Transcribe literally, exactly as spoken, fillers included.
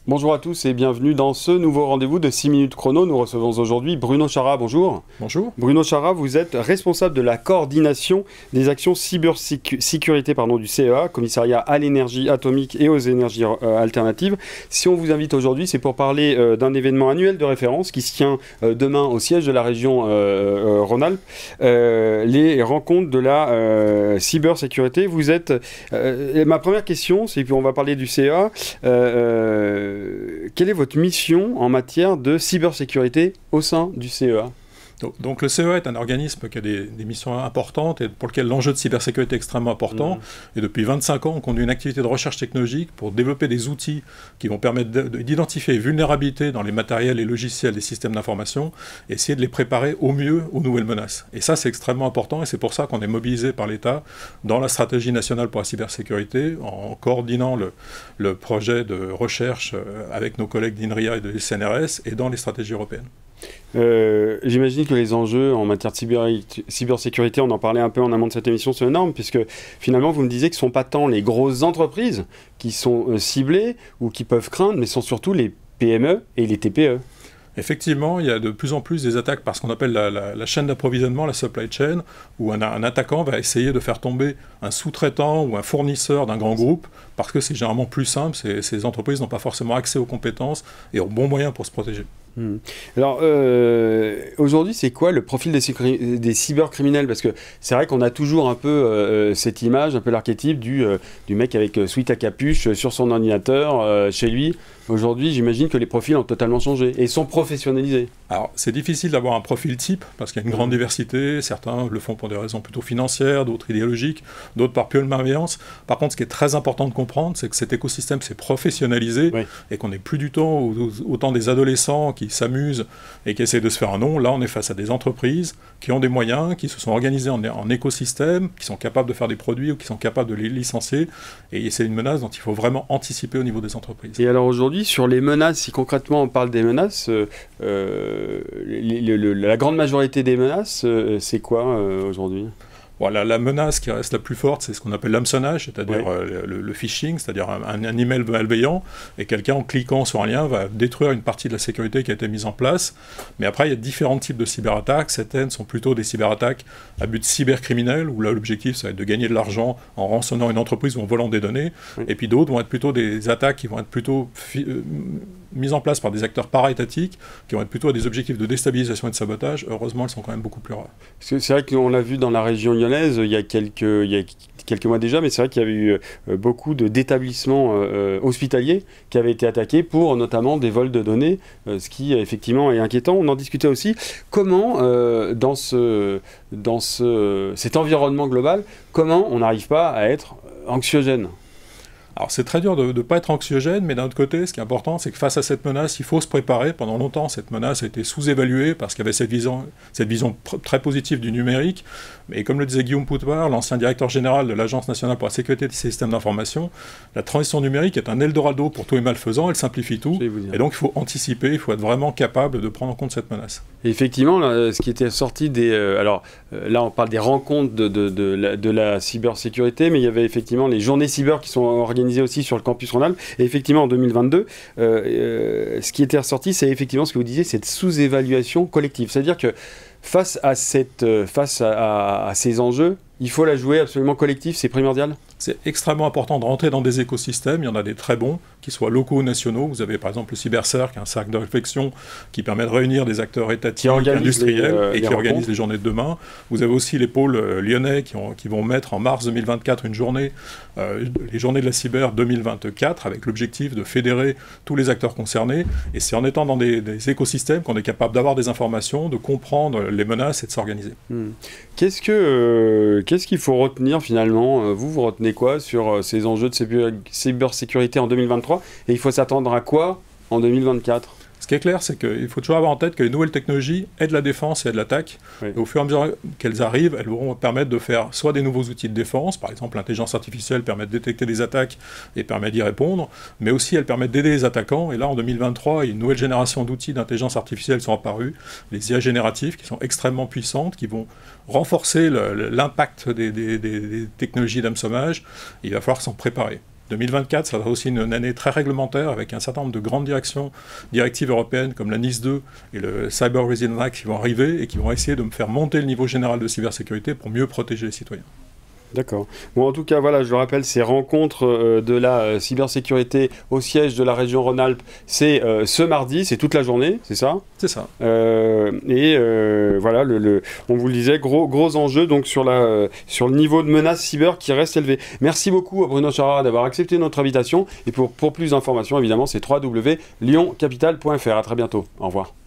Bonjour à tous et bienvenue dans ce nouveau rendez-vous de six minutes chrono. Nous recevons aujourd'hui Bruno Chara, bonjour. Bonjour. Bruno Chara, vous êtes responsable de la coordination des actions cybersécurité pardon, du C E A, Commissariat à l'énergie atomique et aux énergies euh, alternatives. Si on vous invite aujourd'hui, c'est pour parler euh, d'un événement annuel de référence qui se tient euh, demain au siège de la région euh, euh, Rhône-Alpes, euh, les rencontres de la euh, cybersécurité. Vous êtes... Euh, ma première question, c'est qu'on va parler du C E A. Euh, Quelle est votre mission en matière de cybersécurité au sein du C E A ? Donc le C E A est un organisme qui a des, des missions importantes et pour lequel l'enjeu de cybersécurité est extrêmement important. Mmh. Et depuis vingt-cinq ans, on conduit une activité de recherche technologique pour développer des outils qui vont permettre d'identifier les vulnérabilités dans les matériels et logiciels des systèmes d'information et essayer de les préparer au mieux aux nouvelles menaces. Et ça, c'est extrêmement important et c'est pour ça qu'on est mobilisé par l'État dans la stratégie nationale pour la cybersécurité en coordonnant le, le projet de recherche avec nos collègues d'INRIA et de C N R S et dans les stratégies européennes. Euh, J'imagine que les enjeux en matière de cyber, cybersécurité, on en parlait un peu en amont de cette émission, sont énormes, puisque finalement vous me disiez que ce ne sont pas tant les grosses entreprises qui sont euh, ciblées ou qui peuvent craindre, mais ce sont surtout les P M E et les T P E. Effectivement, il y a de plus en plus des attaques par ce qu'on appelle la, la, la chaîne d'approvisionnement, la supply chain, où un, un attaquant va essayer de faire tomber un sous-traitant ou un fournisseur d'un grand groupe, parce que c'est généralement plus simple, ces, ces entreprises n'ont pas forcément accès aux compétences et aux bons moyens pour se protéger. Mmh. Alors, euh, aujourd'hui, c'est quoi le profil des, des cybercriminels? Parce que c'est vrai qu'on a toujours un peu euh, cette image, un peu l'archétype du, euh, du mec avec euh, sweat à capuche euh, sur son ordinateur, euh, chez lui. Aujourd'hui, j'imagine que les profils ont totalement changé et sont professionnalisés. Alors, c'est difficile d'avoir un profil type, parce qu'il y a une grande diversité. Certains le font pour des raisons plutôt financières, d'autres idéologiques, d'autres par pure malveillance. Par contre, ce qui est très important de comprendre, c'est que cet écosystème s'est professionnalisé, oui, et qu'on n'est plus du tout autant des adolescents qui s'amusent et qui essaient de se faire un nom. Là, on est face à des entreprises qui ont des moyens, qui se sont organisées en, en écosystème, qui sont capables de faire des produits ou qui sont capables de les licencier. Et c'est une menace dont il faut vraiment anticiper au niveau des entreprises. Et alors aujourd'hui, sur les menaces, si concrètement on parle des menaces, euh, euh, les, le, le, la grande majorité des menaces, euh, c'est quoi euh, aujourd'hui ? Voilà, la menace qui reste la plus forte, c'est ce qu'on appelle l'hameçonnage, c'est-à-dire ouais. euh, le, le phishing, c'est-à-dire un, un, un email malveillant, et quelqu'un en cliquant sur un lien va détruire une partie de la sécurité qui a été mise en place. Mais après, il y a différents types de cyberattaques. Certaines sont plutôt des cyberattaques à but cybercriminel, où là l'objectif, ça va être de gagner de l'argent en rançonnant une entreprise ou en volant des données. Oui. Et puis d'autres vont être plutôt des attaques qui vont être plutôt euh, mises en place par des acteurs para-étatiques, qui vont être plutôt à des objectifs de déstabilisation et de sabotage. Heureusement, elles sont quand même beaucoup plus rares. C'est vrai qu'on l'a vu dans la région lyonnaise il y a quelques, il y a quelques mois déjà, mais c'est vrai qu'il y avait eu beaucoup d'établissements euh, hospitaliers qui avaient été attaqués pour notamment des vols de données, euh, ce qui effectivement est inquiétant. On en discutait aussi. Comment, euh, dans, ce, dans ce, cet environnement global, comment on n'arrive pas à être anxiogène ? Alors c'est très dur de ne pas être anxiogène, mais d'un autre côté, ce qui est important, c'est que face à cette menace, il faut se préparer. Pendant longtemps, cette menace a été sous-évaluée parce qu'il y avait cette vision, cette vision très positive du numérique. Mais comme le disait Guillaume Poutoir, l'ancien directeur général de l'Agence nationale pour la sécurité des systèmes d'information, la transition numérique est un Eldorado pour tous les malfaisants, elle simplifie tout. Et donc il faut anticiper, il faut être vraiment capable de prendre en compte cette menace. Et effectivement, là, ce qui était sorti des... Euh, alors euh, là, on parle des rencontres de, de, de, la, de la cybersécurité, mais il y avait effectivement les journées cyber qui sont organisées aussi sur le campus Rhône-Alpes. Et effectivement, en deux mille vingt-deux, euh, euh, ce qui était ressorti, c'est effectivement ce que vous disiez, cette sous-évaluation collective. C'est-à-dire que face à, cette, face à, à, à ces enjeux, il faut la jouer absolument collective, c'est primordial. C'est extrêmement important de rentrer dans des écosystèmes. Il y en a des très bons, qu'ils soient locaux ou nationaux. Vous avez par exemple le CyberCercle, un cercle de réflexion qui permet de réunir des acteurs étatiques, industriels, les, euh, et qui organise les journées de demain. Vous avez aussi les pôles euh, lyonnais qui, ont, qui vont mettre en mars deux mille vingt-quatre une journée, euh, les journées de la cyber deux mille vingt-quatre, avec l'objectif de fédérer tous les acteurs concernés. Et c'est en étant dans des, des écosystèmes qu'on est capable d'avoir des informations, de comprendre les menaces et de s'organiser. Hmm. Qu'est-ce que, euh, qu'est-ce qu'il faut retenir finalement ? Vous, vous retenez quoi sur ces enjeux de cybersécurité en deux mille vingt-trois, et il faut s'attendre à quoi en deux mille vingt-quatre ? Ce qui est clair, c'est qu'il faut toujours avoir en tête que les nouvelles technologies aident la défense et aident l'attaque. Oui. Et au fur et à mesure qu'elles arrivent, elles vont permettre de faire soit des nouveaux outils de défense, par exemple l'intelligence artificielle permet de détecter des attaques et permet d'y répondre, mais aussi elles permettent d'aider les attaquants. Et là, en deux mille vingt-trois, une nouvelle génération d'outils d'intelligence artificielle sont apparus, les I A génératives, qui sont extrêmement puissantes, qui vont renforcer l'impact des, des, des, des technologies d'hameçonnage. Il va falloir s'en préparer. deux mille vingt-quatre, ça sera aussi une, une année très réglementaire avec un certain nombre de grandes directions, directives européennes comme la NIS deux et le Cyber Resilience Act qui vont arriver et qui vont essayer de me faire monter le niveau général de cybersécurité pour mieux protéger les citoyens. D'accord. Bon, en tout cas, voilà, je le rappelle, ces rencontres euh, de la euh, cybersécurité au siège de la région Rhône-Alpes, c'est euh, ce mardi, c'est toute la journée, c'est ça? C'est ça. Euh, et euh, voilà, le, le, on vous le disait, gros, gros enjeu donc sur, la, euh, sur le niveau de menace cyber qui reste élevé. Merci beaucoup à Bruno Charard d'avoir accepté notre invitation. Et pour, pour plus d'informations, évidemment, c'est w w w point lyon capital point f r. À très bientôt. Au revoir.